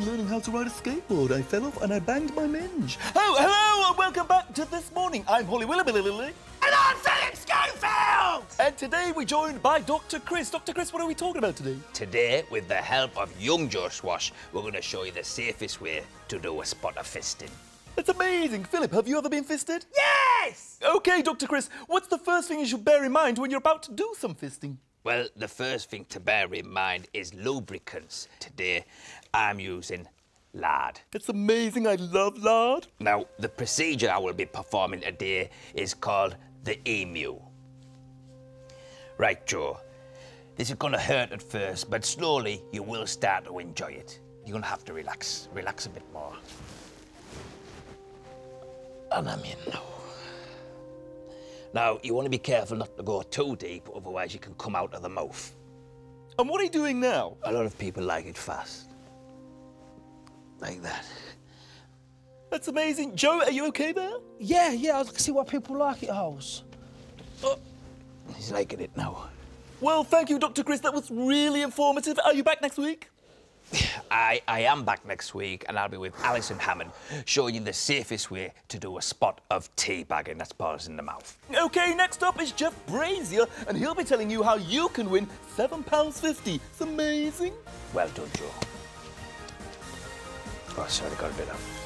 Learning how to ride a skateboard, I fell off and I banged my minge. Oh, hello and welcome back to This Morning. I'm Holly Willoughby. And I'm Phillip Schofield! And today we're joined by Dr. Chris. Dr. Chris, what are we talking about today? Today, with the help of young Josh Wash, we're going to show you the safest way to do a spot of fisting. That's amazing. Philip, have you ever been fisted? Yes! OK, Dr. Chris, what's the first thing you should bear in mind when you're about to do some fisting? Well, the first thing to bear in mind is lubricants. Today, I'm using lard. That's amazing. I love lard. Now, the procedure I will be performing today is called the emu. Right, Joe. This is going to hurt at first, but slowly you will start to enjoy it. You're going to have to relax. Relax a bit more. And I'm in now. Now, you want to be careful not to go too deep, otherwise you can come out of the mouth. And what are you doing now? A lot of people like it fast. Like that. That's amazing. Joe, are you OK there? Yeah, I can see why people like it, Holes. Oh, he's liking it now. Well, thank you, Dr. Chris. That was really informative. Are you back next week? I am back next week and I'll be with Alison Hammond showing you the safest way to do a spot of teabagging. That's paws in the mouth. OK, next up is Jeff Brazier and he'll be telling you how you can win £7.50. It's amazing. Well done, Joe. Oh, sorry, I got a bit of...